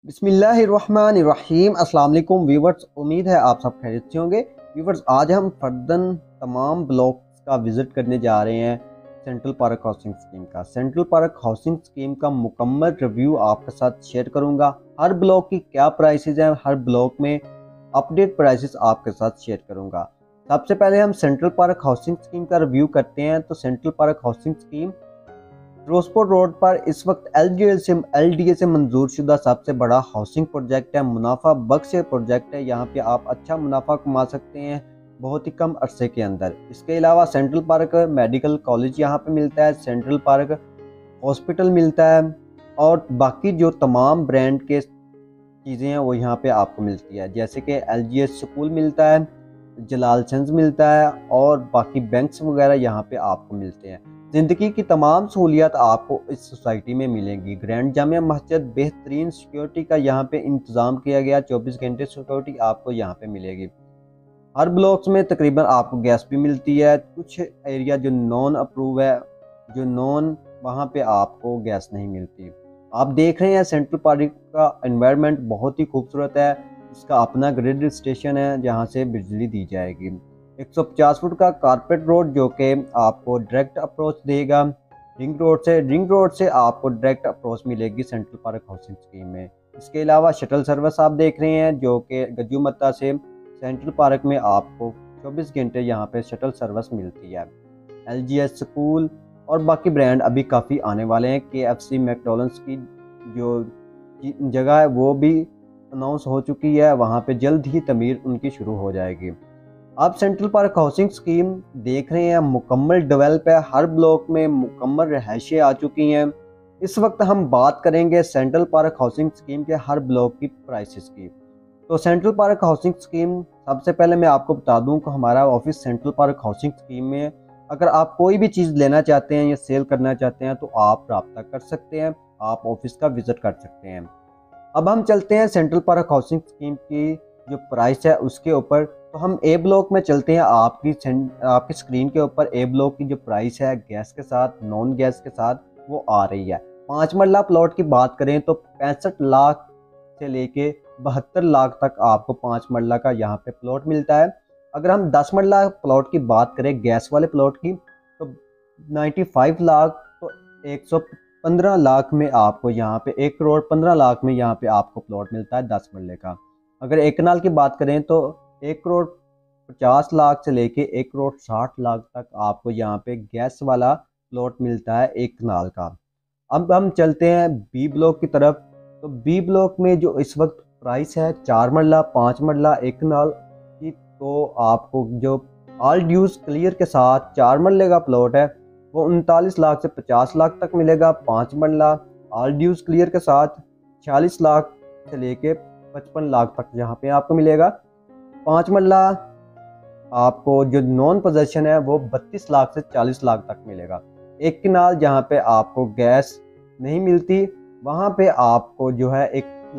बिस्मिल्लाहिर्रहमानिर्रहीम। अस्सलाम वालेकुम व्यूवर्स, उम्मीद है आप सब खैरियत से होंगे। व्यूवर्स, आज हम फर्दन तमाम ब्लॉक्स का विज़िट करने जा रहे हैं सेंट्रल पार्क हाउसिंग स्कीम का। सेंट्रल पार्क हाउसिंग स्कीम का मुकम्मल रिव्यू आपके साथ शेयर करूंगा। हर ब्लॉक की क्या प्राइसेस हैं, हर ब्लॉक में अपडेट प्राइसेस आपके साथ शेयर करूंगा। सबसे पहले हम सेंट्रल पार्क हाउसिंग स्कीम का रिव्यू करते हैं। तो Central Park housing scheme Firozpur road पर इस वक्त एलडीए से मंजूर शुदा सबसे बड़ा हाउसिंग प्रोजेक्ट है। मुनाफा बख्श प्रोजेक्ट है। यहाँ पे आप अच्छा मुनाफा कमा सकते हैं बहुत ही कम अरसे के अंदर। इसके अलावा सेंट्रल पार्क मेडिकल कॉलेज यहाँ पे मिलता है, सेंट्रल पार्क हॉस्पिटल मिलता है और बाकी जो तमाम ब्रांड के चीज़ें हैं वो यहाँ पे आपको मिलती है, जैसे कि एलजीएस स्कूल मिलता है, जलाल सेंस मिलता है और बाकी बैंक्स वगैरह यहाँ पे आपको मिलते हैं। ज़िंदगी की तमाम सहूलियत आपको इस सोसाइटी में मिलेंगी। ग्रैंड जामिया मस्जिद, बेहतरीन सिक्योरिटी का यहाँ पे इंतज़ाम किया गया, 24 घंटे सिक्योरिटी आपको यहाँ पे मिलेगी। हर ब्लॉक्स में तकरीबन आपको गैस भी मिलती है। कुछ एरिया जो नॉन अप्रूव है, जो नॉन, वहाँ पे आपको गैस नहीं मिलती। आप देख रहे हैं सेंट्रल पार्क का एनवायरनमेंट बहुत ही खूबसूरत है। इसका अपना ग्रिड स्टेशन है जहाँ से बिजली दी जाएगी। 150 फुट का कारपेट रोड जो कि आपको डायरेक्ट अप्रोच देगा रिंग रोड से आपको डायरेक्ट अप्रोच मिलेगी सेंट्रल पार्क हाउसिंग स्कीम में। इसके अलावा शटल सर्विस आप देख रहे हैं जो कि गज्जूमत्ता से सेंट्रल पार्क में आपको 24 घंटे यहाँ पे शटल सर्विस मिलती है। एलजीएस स्कूल और बाकी ब्रांड अभी काफ़ी आने वाले हैं। केएफसी मैकडॉनल्ड्स की जो जगह है वो भी अनाउंस हो चुकी है, वहाँ पे जल्द ही तमीर उनकी शुरू हो जाएगी। आप सेंट्रल पार्क हाउसिंग स्कीम देख रहे हैं, मुकम्मल डेवलप है। हर ब्लॉक में मुकम्मल रहायशें आ चुकी हैं। इस वक्त हम बात करेंगे सेंट्रल पार्क हाउसिंग स्कीम के हर ब्लॉक की प्राइसेस की। तो सेंट्रल पार्क हाउसिंग स्कीम, सबसे पहले मैं आपको बता दूं कि हमारा office Central Park housing scheme में, अगर आप कोई भी चीज़ लेना चाहते हैं या सेल करना चाहते हैं तो आप रब्ता कर सकते हैं, आप ऑफिस का विज़िट कर सकते हैं। अब हम चलते हैं सेंट्रल पार्क हाउसिंग स्कीम की जो प्राइस है उसके ऊपर। तो हम ए ब्लॉक में चलते हैं। आपकी स्क्रीन के ऊपर ए ब्लॉक की जो प्राइस है गैस के साथ, नॉन गैस के साथ, वो आ रही है। 5 मरला प्लॉट की बात करें तो 65 लाख से लेके 72 लाख तक आपको 5 मरला का यहाँ पे प्लॉट मिलता है। अगर हम 10 मरला प्लॉट की बात करें गैस वाले प्लॉट की तो 95 लाख, तो 115 लाख में आपको यहाँ पे 1 करोड़ 15 लाख में यहाँ पे आपको प्लॉट मिलता है 10 मरले का। अगर एक कनाल की बात करें तो 1 करोड़ 50 लाख से लेके 1 करोड़ 60 लाख तक आपको यहाँ पे गैस वाला प्लॉट मिलता है एक कनाल का। अब हम चलते हैं बी ब्लॉक की तरफ। तो बी ब्लॉक में जो इस वक्त प्राइस है 4 मरला, 5 मरला, एक कनाल की, तो आपको जो ऑल ड्यूज क्लियर के साथ 4 मरले का प्लॉट है वो 39 लाख से 50 लाख तक मिलेगा। 5 मरला ऑल ड्यूज क्लियर के साथ 46 लाख से लेके 55 लाख तक यहाँ पे आपको मिलेगा। 5 मरला आपको जो नॉन पोजेशन है वो 32 लाख से 40 लाख तक मिलेगा। एक कनाल जहाँ पे आपको गैस नहीं मिलती वहाँ पे आपको जो है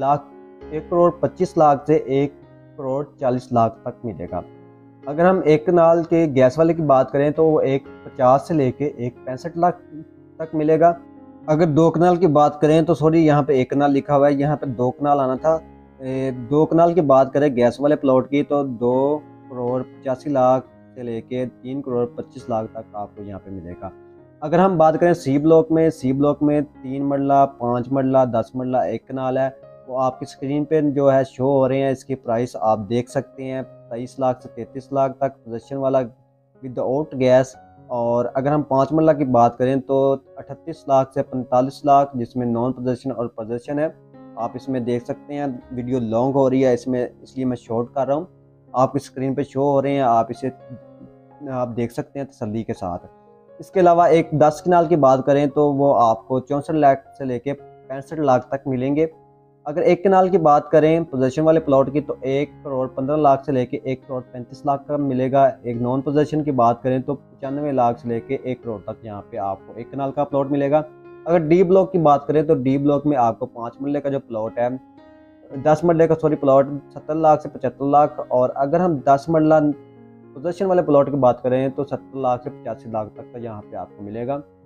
1 करोड़ 25 लाख से 1 करोड़ 40 लाख तक मिलेगा। अगर हम एक कनाल के गैस वाले की बात करें तो वो 150 से लेके 165 लाख तक मिलेगा। अगर 2 कनाल की बात करें तो सॉरी, यहाँ पे 1 कनाल लिखा हुआ है, यहाँ पे 2 कनाल आना था। 2 कनाल की बात करें गैस वाले प्लॉट की तो 2 करोड़ 85 लाख से लेके 3 करोड़ 25 लाख तक आपको यहाँ पे मिलेगा। अगर हम बात करें सी ब्लॉक में, सी ब्लॉक में 3 मरला, 5 मरला, 10 मरला, 1 कनाल है। तो आपकी स्क्रीन पे जो है शो हो रहे हैं, इसकी प्राइस आप देख सकते हैं 23 लाख से 33 लाख तक पोजेशन वाला विदाउट गैस। और अगर हम 5 मरला की बात करें तो 38 लाख से 45 लाख, जिसमें नॉन पोजेशन और पोजेशन है। आप इसमें देख सकते हैं, वीडियो लॉन्ग हो रही है इसमें, इसलिए मैं शॉर्ट कर रहा हूँ। आपकी स्क्रीन पे शो हो रहे हैं, आप इसे आप देख सकते हैं तसल्ली के साथ। इसके अलावा एक 10 कनाल की बात करें तो वो आपको 64 लाख से लेके 65 लाख तक मिलेंगे। अगर 1 कनाल की बात करें पोजेशन वाले प्लॉट की तो 1 करोड़ 15 लाख से लेके 1 करोड़ 35 लाख का मिलेगा। एक नॉन पोजेशन की बात करें तो 95 लाख से लेके 1 करोड़ तक यहाँ पे आपको 1 कनाल का प्लॉट मिलेगा। अगर डी ब्लॉक की बात करें तो डी ब्लॉक में आपको 5 मरले का जो प्लॉट है, 10 मरले का सॉरी प्लॉट 70 लाख से 75 लाख। और अगर हम 10 मरला पोजेशन वाले प्लॉट की बात करें तो 70 लाख से 85 लाख तक का यहाँ पे आपको मिलेगा।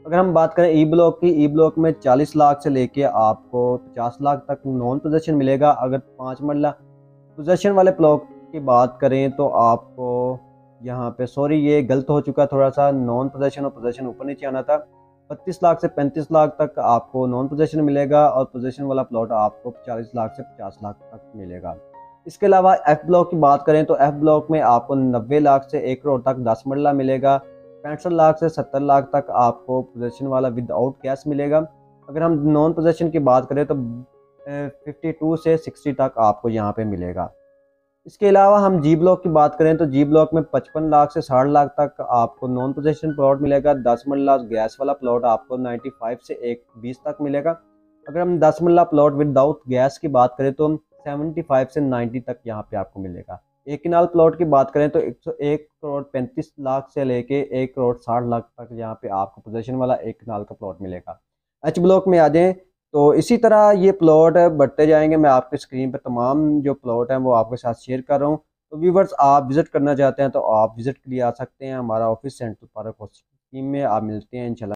अगर हम बात करें ई ब्लॉक की, ई ब्लॉक में 40 लाख से लेके आपको 50 लाख तक नॉन पोजेशन मिलेगा। अगर 5 मरला पोजेशन वाले ब्लॉक की बात करें तो आपको यहाँ पे, सॉरी ये गलत हो चुका थोड़ा सा, नॉन पोजेशन और पोजेशन ऊपर नीचे आना था। 32 लाख से 35 लाख तक आपको नॉन पोजेशन मिलेगा और पोजेशन वाला प्लॉट आपको 40 लाख से 50 लाख तक मिलेगा। इसके अलावा एफ ब्लॉक की बात करें तो एफ ब्लॉक में आपको 90 लाख से 1 करोड़ तक 10 मरला मिलेगा। 65 लाख से 70 लाख तक आपको पोजेशन वाला विदाउट कैश मिलेगा। अगर हम नॉन पोजेशन की बात करें तो 52 से 60 तक आपको यहाँ पे मिलेगा। इसके अलावा हम जी ब्लॉक की बात करें तो जी ब्लॉक में 55 लाख से 60 लाख तक आपको नॉन पोजेशन प्लॉट मिलेगा। 10 मरला गैस वाला प्लॉट आपको 95 से 120 तक मिलेगा। अगर हम 10 मरला प्लॉट विदाउट गैस की बात करें तो 75 से 90 तक यहाँ पे आपको मिलेगा। एक किनाल प्लॉट की बात करें तो 101 करोड़ 35 लाख से लेके 1 करोड़ 60 लाख तक यहाँ पे आपको पोजेशन वाला एक किनाल का प्लॉट मिलेगा। एच ब्लॉक में आ जाएं तो इसी तरह ये प्लॉट बढ़ते जाएंगे। मैं आपके स्क्रीन पर तमाम जो प्लॉट हैं वो आपके साथ शेयर कर रहा हूँ। तो व्यूवर्स, आप विजिट करना चाहते हैं तो आप विजिट के लिए आ सकते हैं। हमारा ऑफिस सेंट्रल पार्क स्कीम में आप मिलते हैं इंशाल्लाह।